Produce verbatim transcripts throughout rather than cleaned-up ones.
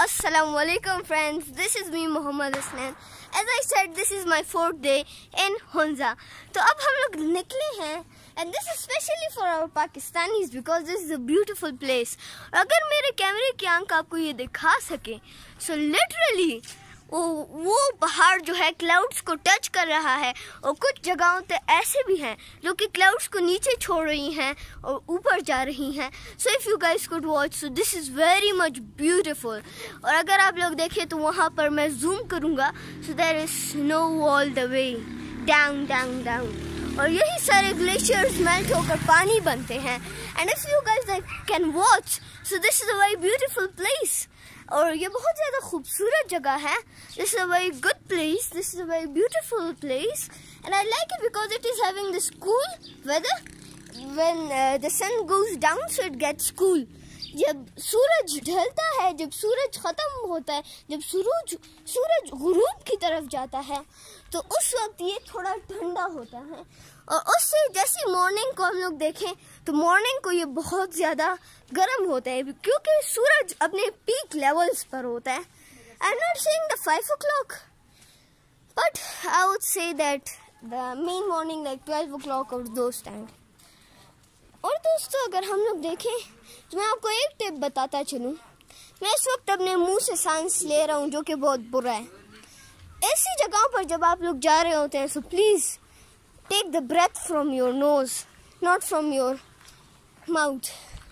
Assalamualaikum friends, this is me Mohammad Aslan. As I said, this is my fourth day in Hunza. तो अब हम लोग निकले हैं and this is specially for our Pakistanis because this is a beautiful place. अगर मेरे कैमरे की आंख आपको ये दिखा सके, so literally वो वो पहाड़ जो है क्लाउड्स को टच कर रहा है और कुछ जगहों पे ऐसे भी हैं जो कि क्लाउड्स को नीचे छोड़ रही हैं और ऊपर जा रही हैं. So if you guys could watch, so this is very much beautiful. और अगर आप लोग देखें तो वहाँ पर मैं जूम करूँगा, so there is snow all the way down down down और यही सारे ग्लेशियर्स मेल्ट होकर पानी बनते हैं. And if you guys can watch, so this is a very beautiful place. और ये बहुत ज़्यादा खूबसूरत जगह है. This is a very good place, this is a very beautiful place and I like it because it is having this cool weather. When the sun goes down so it gets cool. जब सूरज ढलता है, जब सूरज ख़त्म होता है, जब सूरज सूरज गुरूब की तरफ जाता है, तो उस वक्त ये थोड़ा ठंडा होता है. और उससे जैसी मॉर्निंग को हम लोग देखें तो मॉर्निंग को ये बहुत ज़्यादा गर्म होता है क्योंकि सूरज अपने पीक लेवल्स पर होता है. I am not saying the five o'clock, but I would say that the main morning like twelve o'clock और दोस टाइम. और दोस्तों, अगर हम लोग देखें तो मैं आपको एक टिप बताता चलूँ. मैं इस वक्त अपने मुंह से सांस ले रहा हूँ जो कि बहुत बुरा है. ऐसी जगहों पर जब आप लोग जा रहे होते हैं, so please take the breath from your nose, not from your mouth.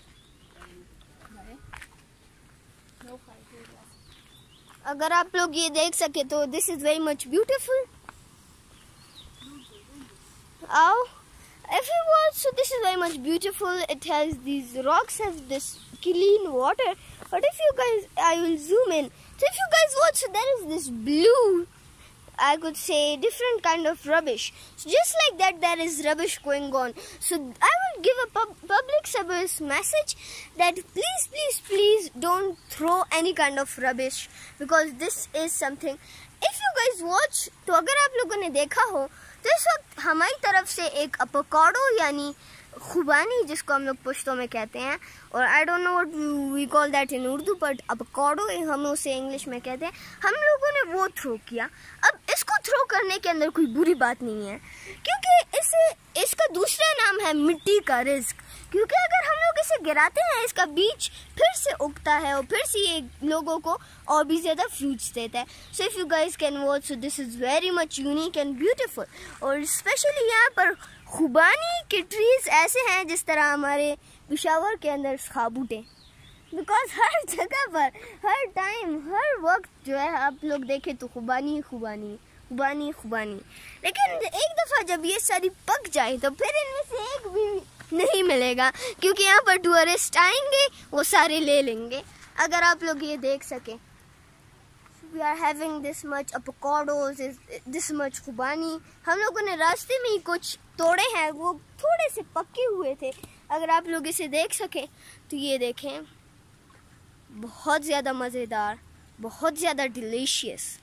अगर आप लोग ये देख सके तो this is very much beautiful. आओ. If you watch, so this is very much beautiful. It has these rocks have this clean water. But if you guys, I will zoom in. So if you guys watch, so there is this blue, I could say different kind of rubbish. So just like that, there is rubbish going on. So I will give a pub public service message that please, please, please don't throw any kind of rubbish because this is something. If you guys watch, तो अगर आप लोगों ने देखा हो तो इस वक्त हमारी तरफ से एक अपकोडो यानी खुबानी जिसको हम लोग पुश्तो में कहते हैं, और I don't know what we call that in Urdu, but apricot हम उसे इंग्लिश में कहते हैं. हम लोगों ने वो थ्रो किया. अब इसको थ्रो करने के अंदर कोई बुरी बात नहीं है क्योंकि इसे इसका दूसरा नाम है मिट्टी का रिस्क. क्योंकि अगर हम लोग इसे गिराते हैं, इसका बीज फिर से उगता है और फिर से ये लोगों को और भी ज़्यादा फ्रूट्स देता है. So if you guys can watch, so this is very much unique and beautiful. और स्पेशली यहाँ पर खुबानी के ट्रीज ऐसे हैं जिस तरह हमारे पेशावर के अंदर खाबूटे. बिकॉज हर जगह पर, हर टाइम, हर वक्त जो है आप लोग देखें तो खुबानी खुबानी खुबानी खुबानी. लेकिन एक दफ़ा जब ये सारी पक जाए तो फिर इनमें से एक भी नहीं मिलेगा क्योंकि यहाँ पर टूरिस्ट आएंगे, वो सारे ले लेंगे. अगर आप लोग ये देख सकें, we are having this much apricots, this much खुबानी. हम लोगों ने रास्ते में ही कुछ तोड़े हैं, वो थोड़े से पके हुए थे. अगर आप लोग इसे देख सकें तो ये देखें, बहुत ज़्यादा मज़ेदार, बहुत ज़्यादा डिलीशियस.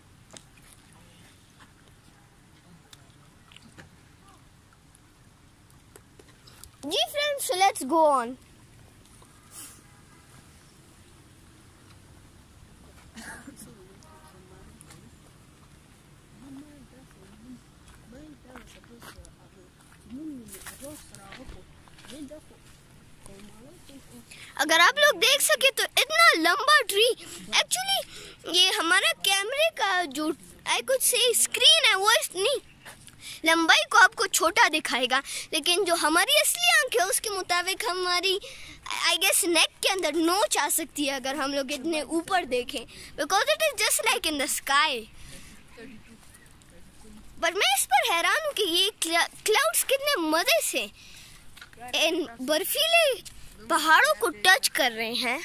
जी friends, so let's go on. अगर आप लोग देख सके तो इतना लंबा ट्री, एक्चुअली ये हमारा कैमरे का जो आई कुड से स्क्रीन है वो इतनी लंबाई को आपको छोटा दिखाएगा, लेकिन जो हमारी असली आंख है उसके मुताबिक हमारी आई गेस नेक के अंदर नोच आ सकती है अगर हम लोग इतने ऊपर देखें, because it is just like in the sky. पर मैं इस पर हैरान हूँ कि ये क्लाउड्स कितने मजे से इन बर्फीले पहाड़ों को टच कर रहे हैं.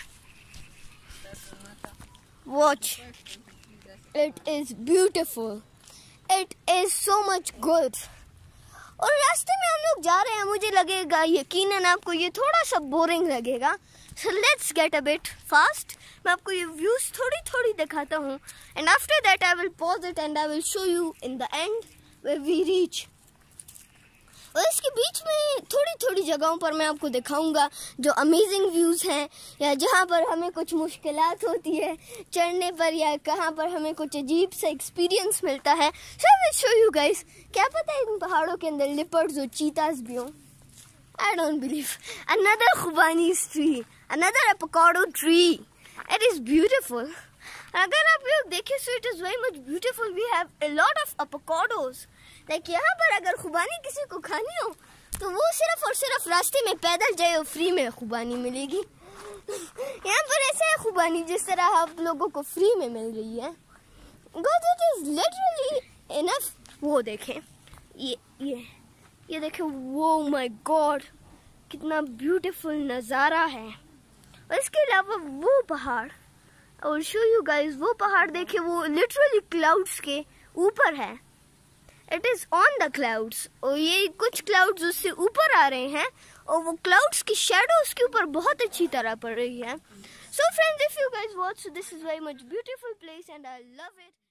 Watch, it is beautiful, it is so much good. और रास्ते में हम लोग जा रहे हैं, मुझे लगेगा यकीनन आपको ये थोड़ा सा बोरिंग लगेगा. So let's get a bit fast. मैं आपको ये व्यूज थोड़ी थोड़ी दिखाता हूँ and after that I will pause it and I will show you in the end where we reach. और इसके बीच में थोड़ी थोड़ी जगहों पर मैं आपको दिखाऊंगा जो अमेजिंग व्यूज़ हैं, या जहाँ पर हमें कुछ मुश्किलात होती है चढ़ने पर, या कहाँ पर हमें कुछ अजीब सा एक्सपीरियंस मिलता है। So I will show you guys. क्या पता है इन पहाड़ों के अंदर लिपर्ड्स और चीतास भी हों। I don't believe. अनदर खुबानी tree, another avocado tree, it is beautiful. अगर आप लोग देखें so it is very much beautiful. We have a lot of avocados. Like यहाँ पर अगर खुबानी किसी को खानी हो तो वो सिर्फ और सिर्फ रास्ते में पैदल जाए और फ्री में खुबानी मिलेगी। यहाँ पर ऐसा है खुबानी जिस तरह आप लोगों को फ्री में मिल रही है। God, it is literally enough। वो देखें, ये ये ये देखें, वो माय गॉड कितना ब्यूटीफुल नज़ारा है। और इसके अलावा वो पहाड़, और शो यू गाइस, वो पहाड़ देखिए, वो लिटरली क्लाउड्स के ऊपर है। It is on the clouds. और ये कुछ क्लाउड्स उससे ऊपर आ रहे हैं और वो क्लाउड्स की शैडो उसके ऊपर बहुत अच्छी तरह पड़ रही है। So friends, if you guys watch, this is very much beautiful place and I love it.